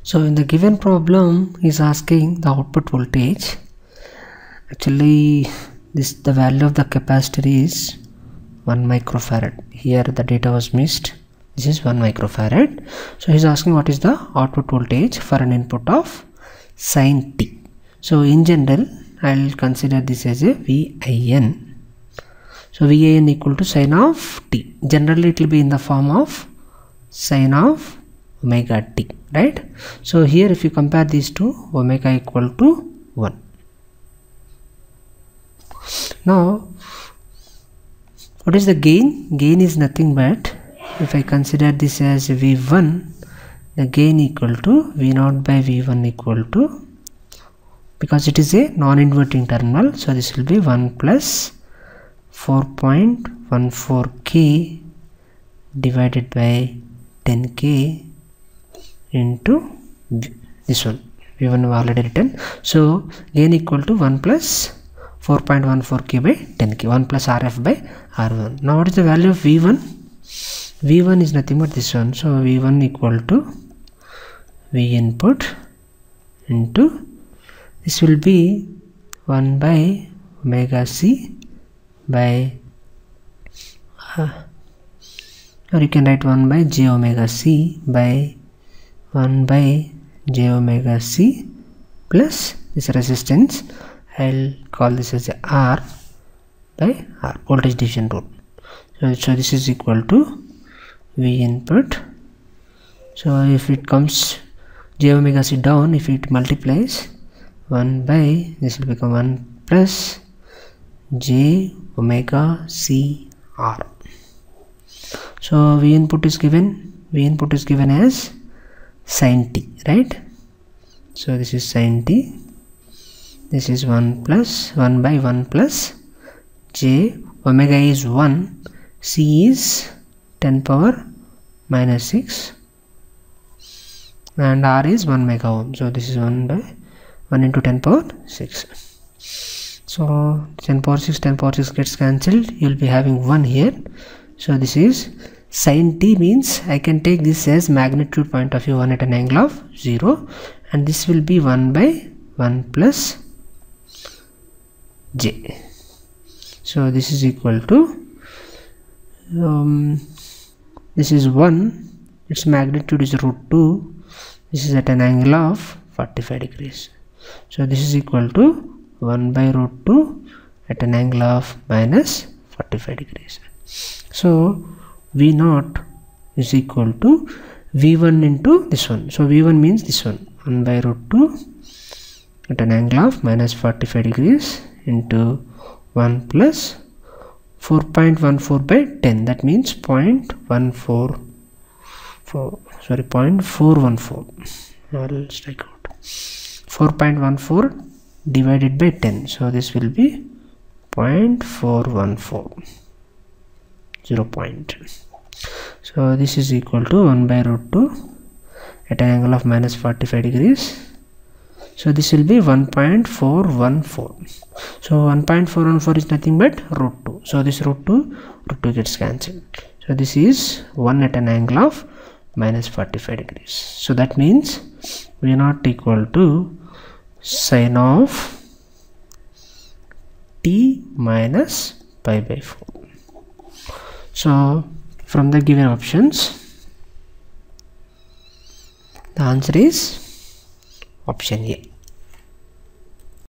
So in the given problem is asking the output voltage. Actually the value of the capacitor is 1 microfarad. Here the data was missed. This is 1 microfarad. So he's asking what is the output voltage for an input of sin t. So in general I'll consider this as a VIN. So VIN equal to sin of t. Generally it will be in the form of sin of omega t, right? So here if you compare these two, omega equal to 1. Now what is the gain? Gain is nothing but, if I consider this as V1, the gain equal to V0 by V1 equal to, because it is a non-inverting terminal, so this will be 1 plus 4.14k divided by 10k into this one. V1 we have already written. So gain equal to 1 plus 4.14k by 10k, 1 plus RF by R1. Now what is the value of V1? V1 is nothing but this one. So V1 equal to V input into, this will be 1 by omega c by or you can write 1 by j omega c by 1 by j omega c plus this resistance, I'll call this as a R by R, voltage division rule. So this is equal to V input. So if it comes j omega c down, if it multiplies, 1 by, this will become 1 plus j omega c R. So V input is given as sin t, right? So this is sin t, this is 1 by 1 plus j, omega is 1, c is 10 power minus 6 and R is 1 mega ohm. So this is 1 by 1 into 10 power 6. So 10 power 6 gets cancelled, you will be having 1 here. So this is sin t, means I can take this as magnitude point of view 1 at an angle of 0, and this will be 1 by 1 plus j. So this is equal to this is 1, its magnitude is root 2, this is at an angle of 45 degrees. So this is equal to 1 by root 2 at an angle of minus 45 degrees. So V0 is equal to V1 into this one. So V1 means this one, 1 by root 2 at an angle of minus 45 degrees into 1 plus 4.14 by 10, that means 0.414. I'll strike out 4.14 divided by 10, so this will be 0.414, 0 point. So this is equal to 1 by root 2 at an angle of minus 45 degrees. So this will be 1.414. So 1.414 is nothing but root 2. So this root 2 gets cancelled. So this is 1 at an angle of minus 45 degrees. So that means V0 equal to sin of t minus pi by 4. So from the given options, the answer is option A.